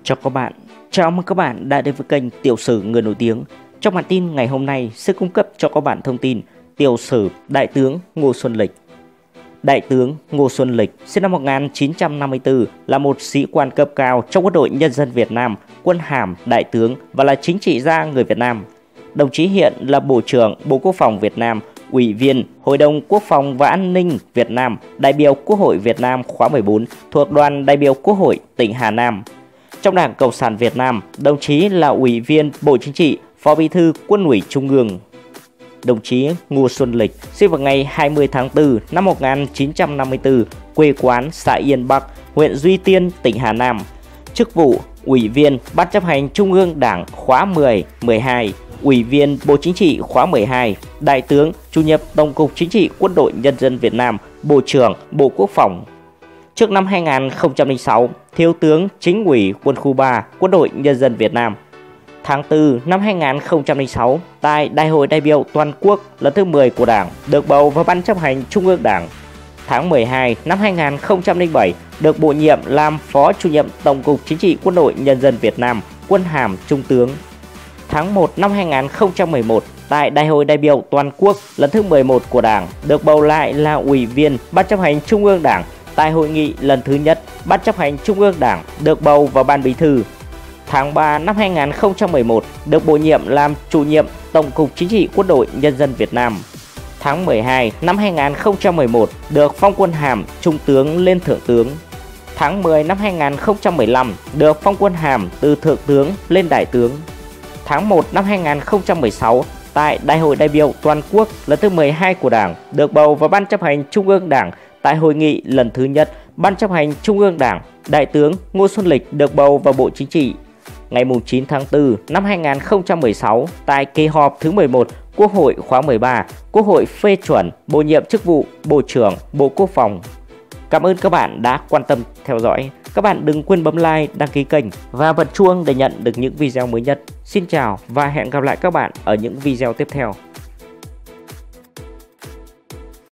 Chào mừng các bạn đã đến với kênh Tiểu sử người nổi tiếng. Trong bản tin ngày hôm nay sẽ cung cấp cho các bạn thông tin tiểu sử Đại tướng Ngô Xuân Lịch. Đại tướng Ngô Xuân Lịch sinh năm 1954 là một sĩ quan cấp cao trong Quân đội Nhân dân Việt Nam, quân hàm đại tướng và là chính trị gia người Việt Nam. Đồng chí hiện là Bộ trưởng Bộ Quốc phòng Việt Nam, Ủy viên Hội đồng Quốc phòng và An ninh Việt Nam, đại biểu Quốc hội Việt Nam khóa 14 thuộc đoàn đại biểu Quốc hội tỉnh Hà Nam. Trong Đảng Cộng sản Việt Nam, đồng chí là Ủy viên Bộ Chính trị, Phó Bí thư Quân ủy Trung ương. Đồng chí Ngô Xuân Lịch sinh vào ngày 20 tháng 4 năm 1954, quê quán xã Yên Bắc, huyện Duy Tiên, tỉnh Hà Nam. Chức vụ Ủy viên Ban chấp hành Trung ương Đảng khóa 10, 12, Ủy viên Bộ Chính trị khóa 12, Đại tướng, Chủ nhiệm Tổng cục Chính trị Quân đội Nhân dân Việt Nam, Bộ trưởng Bộ Quốc phòng. Trước năm 2006, Thiếu tướng Chính ủy Quân khu 3, Quân đội Nhân dân Việt Nam. Tháng 4 năm 2006, tại Đại hội đại biểu toàn quốc lần thứ 10 của Đảng, được bầu vào Ban chấp hành Trung ương Đảng. Tháng 12 năm 2007, được bổ nhiệm làm Phó Chủ nhiệm Tổng cục Chính trị Quân đội Nhân dân Việt Nam, quân hàm Trung tướng. Tháng 1 năm 2011, tại Đại hội đại biểu toàn quốc lần thứ 11 của Đảng, được bầu lại là Ủy viên Ban chấp hành Trung ương Đảng. Tại hội nghị lần thứ nhất, Ban chấp hành Trung ương Đảng được bầu vào Ban Bí thư. Tháng 3 năm 2011, được bổ nhiệm làm Chủ nhiệm Tổng cục Chính trị Quân đội Nhân dân Việt Nam. Tháng 12 năm 2011, được phong quân hàm Trung tướng lên Thượng tướng. Tháng 10 năm 2015, được phong quân hàm từ Thượng tướng lên Đại tướng. Tháng 1 năm 2016, tại Đại hội đại biểu toàn quốc lần thứ 12 của Đảng, được bầu vào Ban chấp hành Trung ương Đảng. Tại hội nghị lần thứ nhất, Ban chấp hành Trung ương Đảng, Đại tướng Ngô Xuân Lịch được bầu vào Bộ Chính trị. Ngày 9 tháng 4 năm 2016, tại kỳ họp thứ 11 Quốc hội khóa 13, Quốc hội phê chuẩn bổ nhiệm chức vụ Bộ trưởng Bộ Quốc phòng. Cảm ơn các bạn đã quan tâm theo dõi. Các bạn đừng quên bấm like, đăng ký kênh và bật chuông để nhận được những video mới nhất. Xin chào và hẹn gặp lại các bạn ở những video tiếp theo.